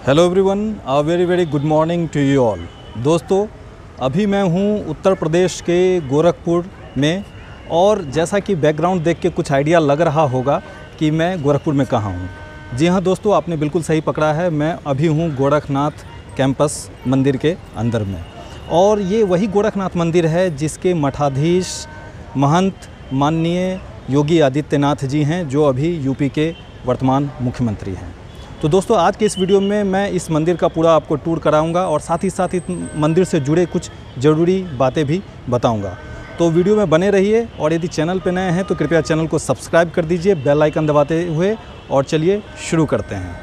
Hello everyone, a very very good morning to you all. दोस्तों, अभी मैं हूँ उत्तर प्रदेश के गोरखपुर में, और जैसा कि बैकग्राउंड देख के कुछ आइडिया लग रहा होगा कि मैं गोरखपुर में कहाँ हूँ। जी हाँ दोस्तों, आपने बिल्कुल सही पकड़ा है। मैं अभी हूँ गोरखनाथ कैंपस मंदिर के अंदर में, और ये वही गोरखनाथ मंदिर है जिसके मठाधीश महंत माननीय योगी आदित्यनाथ जी हैं, जो अभी यूपी के वर्तमान मुख्यमंत्री हैं। तो दोस्तों, आज के इस वीडियो में मैं इस मंदिर का पूरा आपको टूर कराऊंगा और साथ ही साथ इस मंदिर से जुड़े कुछ ज़रूरी बातें भी बताऊंगा। तो वीडियो में बने रहिए, और यदि चैनल पर नए हैं तो कृपया चैनल को सब्सक्राइब कर दीजिए बेल आइकन दबाते हुए। और चलिए शुरू करते हैं।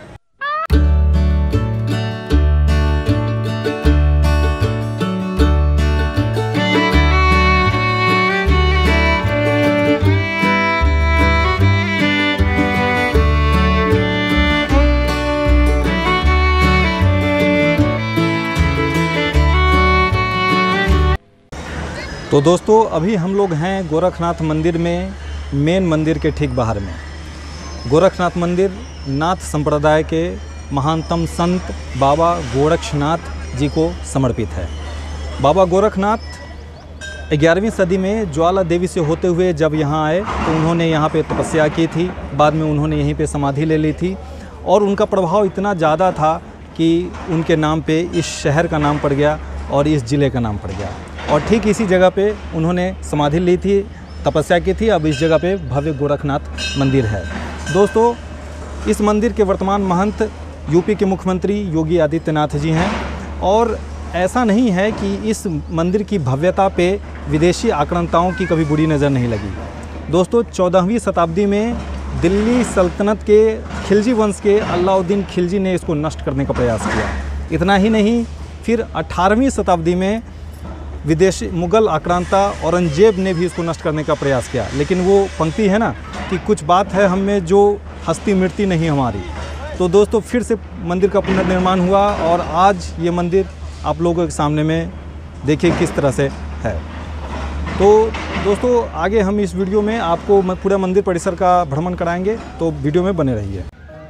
तो दोस्तों, अभी हम लोग हैं गोरखनाथ मंदिर में, मेन मंदिर के ठीक बाहर में। गोरखनाथ मंदिर नाथ संप्रदाय के महानतम संत बाबा गोरक्षनाथ जी को समर्पित है। बाबा गोरखनाथ 11वीं सदी में ज्वाला देवी से होते हुए जब यहाँ आए तो उन्होंने यहाँ पे तपस्या की थी। बाद में उन्होंने यहीं पे समाधि ले ली थी, और उनका प्रभाव इतना ज़्यादा था कि उनके नाम पे इस शहर का नाम पड़ गया और इस ज़िले का नाम पड़ गया। और ठीक इसी जगह पे उन्होंने समाधि ली थी, तपस्या की थी। अब इस जगह पे भव्य गोरखनाथ मंदिर है। दोस्तों, इस मंदिर के वर्तमान महंत यूपी के मुख्यमंत्री योगी आदित्यनाथ जी हैं, और ऐसा नहीं है कि इस मंदिर की भव्यता पे विदेशी आक्रांताओं की कभी बुरी नज़र नहीं लगी। दोस्तों, 14वीं शताब्दी में दिल्ली सल्तनत के खिलजी वंश के अलाउद्दीन खिलजी ने इसको नष्ट करने का प्रयास किया। इतना ही नहीं, फिर 18वीं शताब्दी में विदेशी मुग़ल आक्रांता औरंगजेब ने भी इसको नष्ट करने का प्रयास किया। लेकिन वो पंक्ति है ना कि कुछ बात है हम में जो हस्ती मिटती नहीं हमारी। तो दोस्तों, फिर से मंदिर का पुनर्निर्माण हुआ, और आज ये मंदिर आप लोगों के सामने में देखिए किस तरह से है। तो दोस्तों, आगे हम इस वीडियो में आपको पूरा मंदिर परिसर का भ्रमण कराएंगे, तो वीडियो में बने रहिए।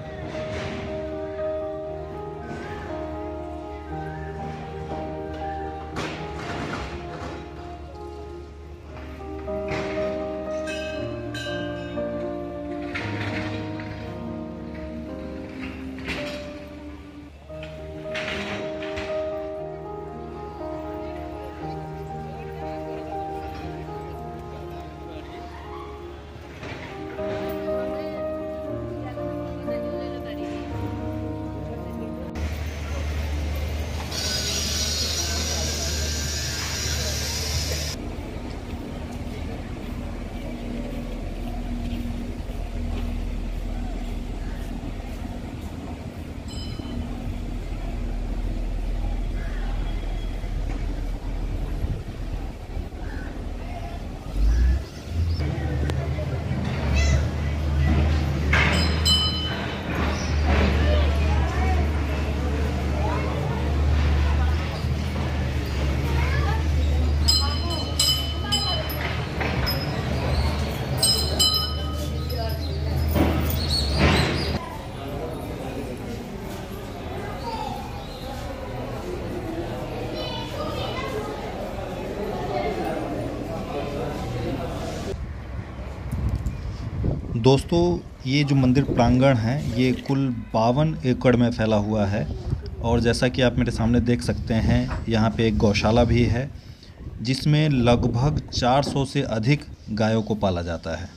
दोस्तों, ये जो मंदिर प्रांगण है ये कुल 52 एकड़ में फैला हुआ है, और जैसा कि आप मेरे सामने देख सकते हैं, यहाँ पे एक गौशाला भी है जिसमें लगभग 400 से अधिक गायों को पाला जाता है।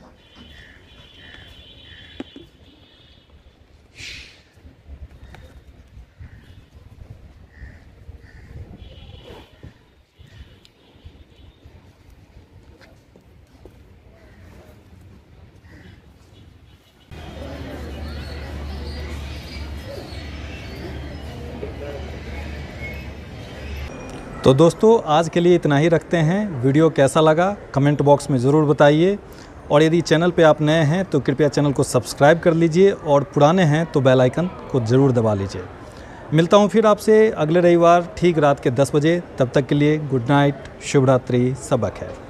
तो दोस्तों, आज के लिए इतना ही रखते हैं। वीडियो कैसा लगा कमेंट बॉक्स में ज़रूर बताइए, और यदि चैनल पे आप नए हैं तो कृपया चैनल को सब्सक्राइब कर लीजिए, और पुराने हैं तो बेल आइकन को ज़रूर दबा लीजिए। मिलता हूँ फिर आपसे अगले रविवार ठीक रात के 10 बजे। तब तक के लिए गुड नाइट, शुभ रात्रि, सबक है।